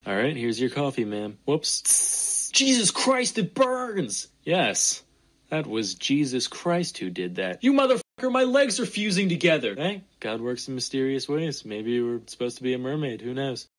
All right, here's your coffee, ma'am. Whoops. Jesus Christ, it burns! Yes, that was Jesus Christ who did that. You motherfucker, my legs are fusing together! Hey, God works in mysterious ways. Maybe you were supposed to be a mermaid, who knows?